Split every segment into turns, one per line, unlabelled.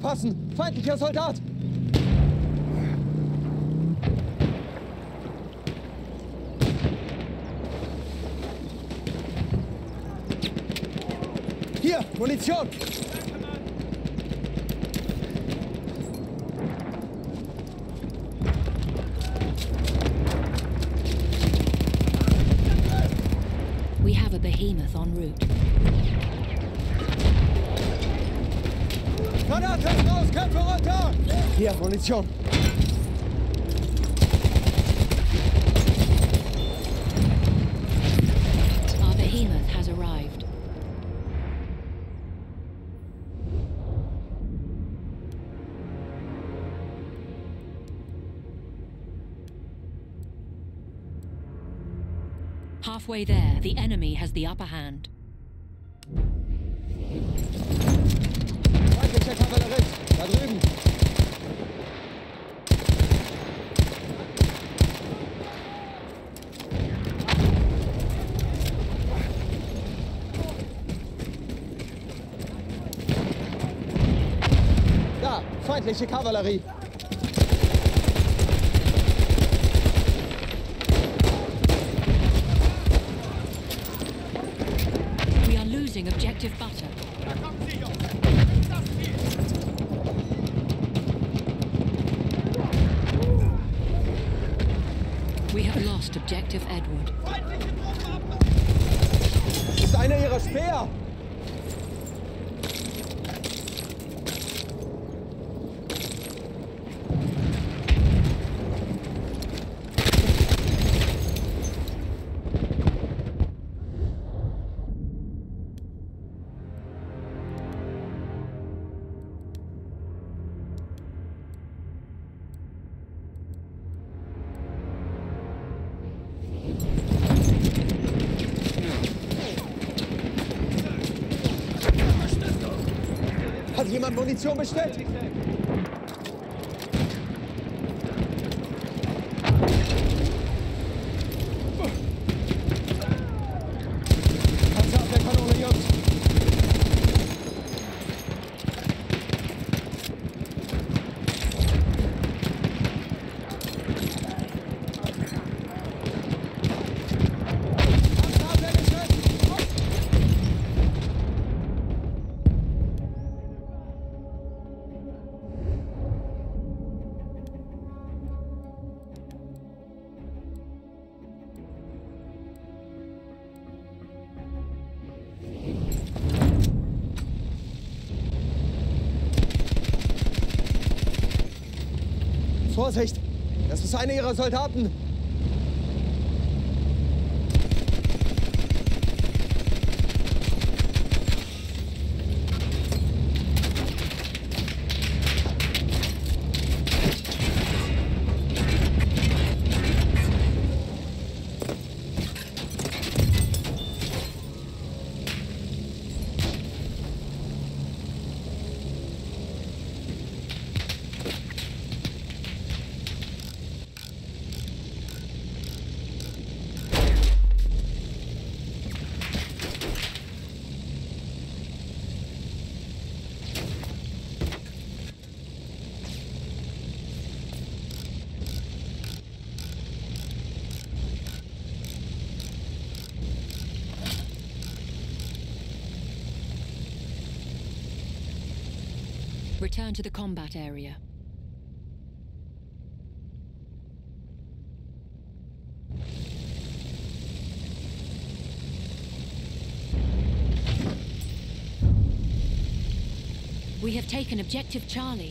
Aufpassen! Feindlicher Soldat! Hier, Munition!
We have a behemoth en route.
Granate raus, Köpfe runter! Hier, Munition!
Our behemoth has arrived. Halfway there, the enemy has the upper hand.
Feindlicher Kavallerist! Da drüben! Da! Feindliche Kavallerie!
We are losing objective butter. We have lost objective Edward.
Ist einer ihrer Speer! Hat jemand Munition bestellt? Panzerabwehrkanone, Jungs! Vorsicht! Das ist einer ihrer Soldaten!
Return to the combat area. We have taken objective Charlie.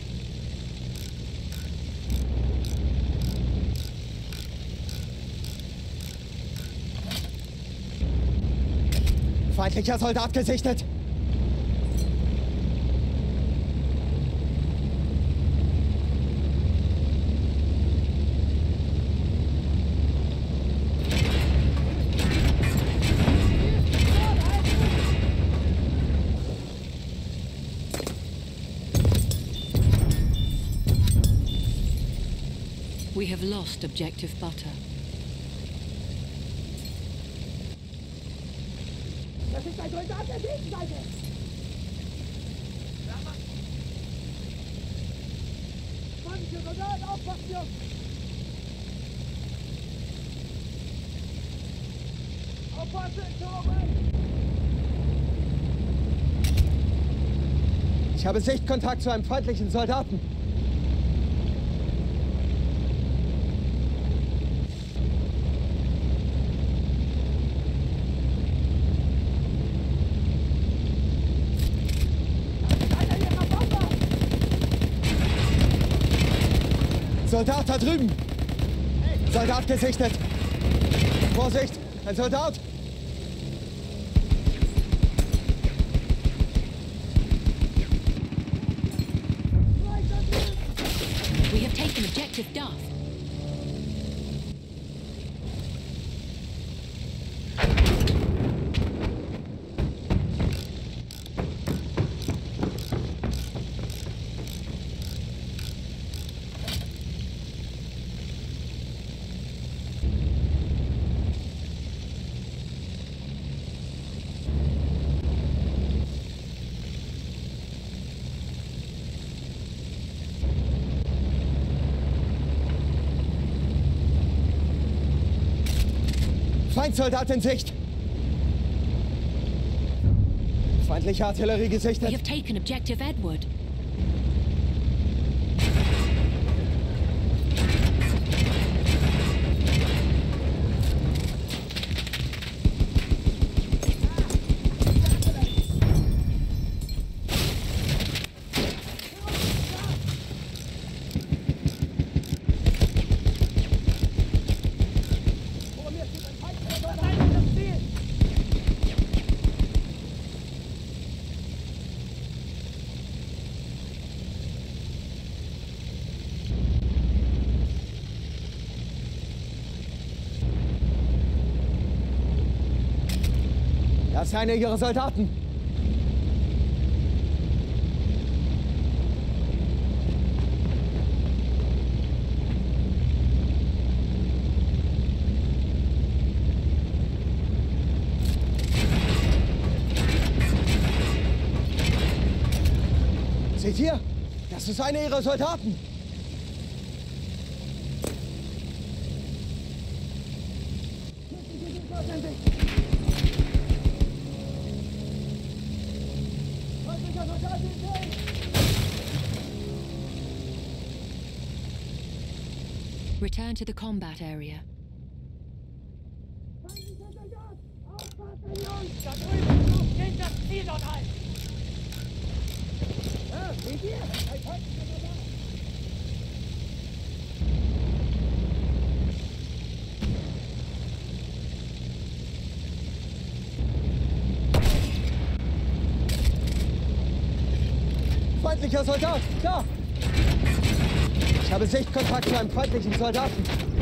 Feindlicher Soldat gesichtet!
We have lost objective butter.
Das ist ein Soldat der Gegenseite!
Ich habe Sichtkontakt zu einem feindlichen Soldaten. Soldat da drüben! Soldat gesichtet! Vorsicht! Ein Soldat!
We have taken objective Duff.
Feindsoldat in Sicht! Feindliche Artillerie
We
gesichtet!
have taken objective Edward.
Das ist einer ihrer Soldaten! Seht ihr? Das ist einer ihrer Soldaten!
Return to the combat area.
Da drüben! Geht das Ziel dort ein! Ja, seht ihr? Ein feindlicher Soldat!
Feindlicher Soldat! Da! Ich habe Sichtkontakt zu einem feindlichen Soldaten.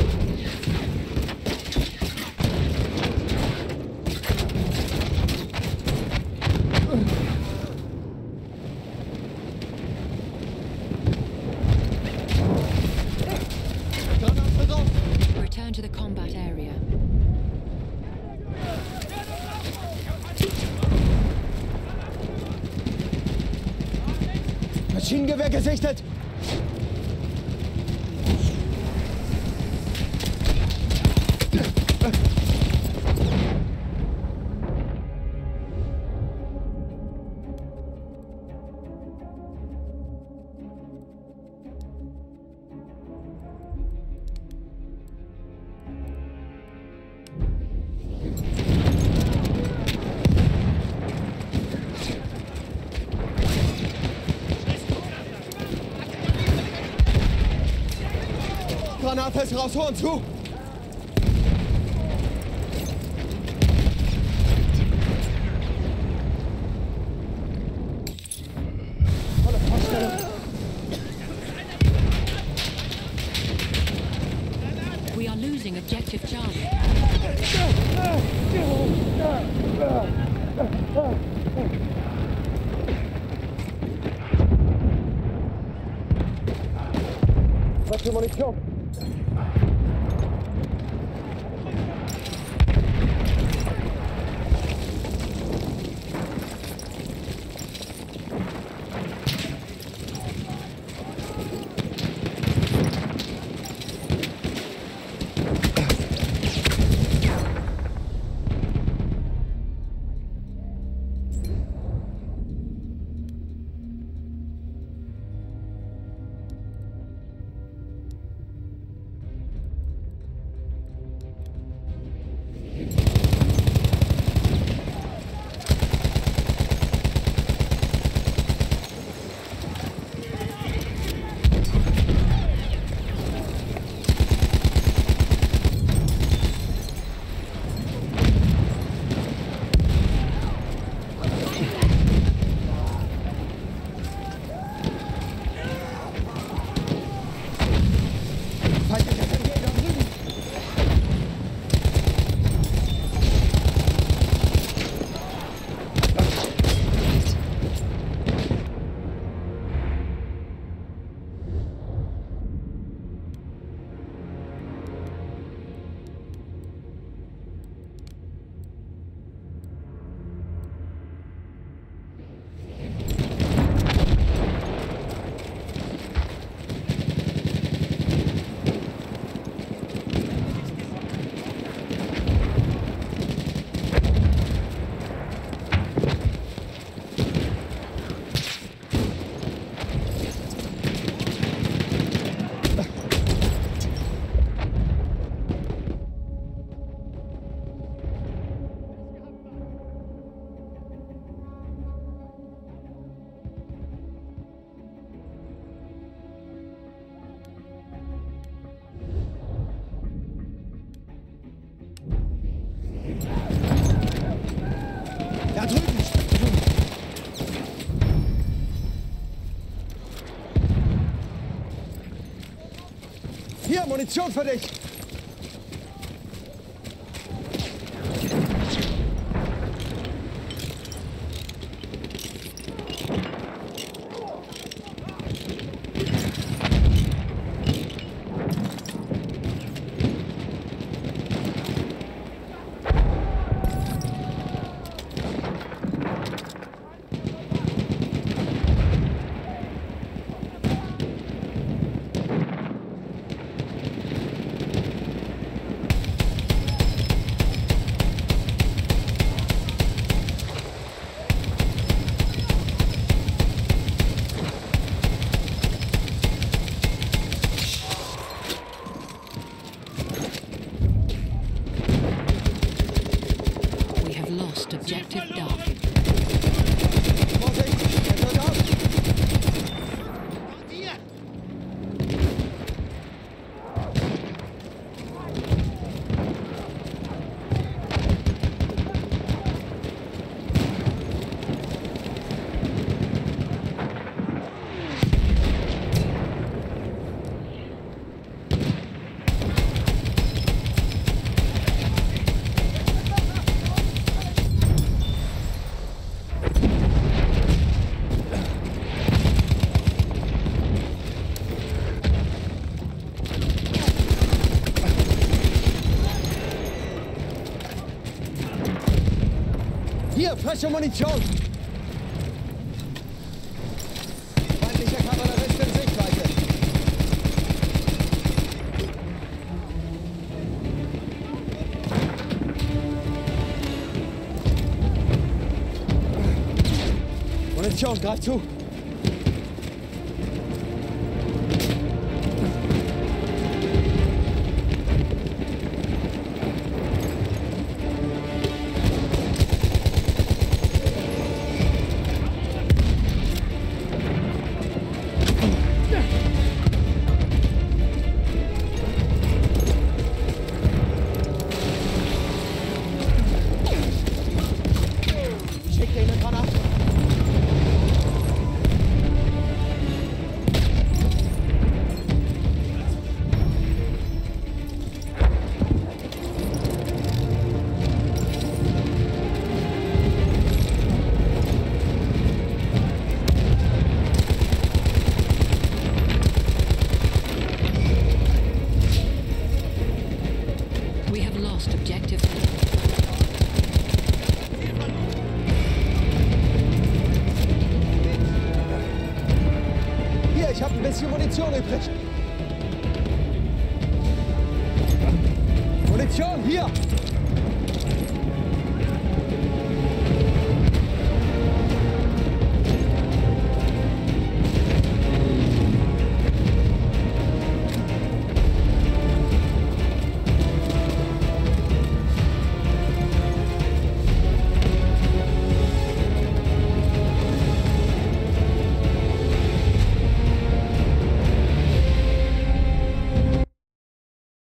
Granate drauf!
Return to the combat area.
Maschinengewehr gesichtet! Granate ist raus, Horn zu! Volle Vorstellung.
We are losing objective Charlie.
Was für Munition? Da drüben, Spitzbub. Hier, Munition für dich.
Objective Duff.
Vorsicht, der Soldat. Hier, frische Munition! Feindlicher Kavallerist in Sichtweite! Munition, greif zu!
We have lost objective.
Hier, ich habe ein bisschen Munition übrig. Munition, hier!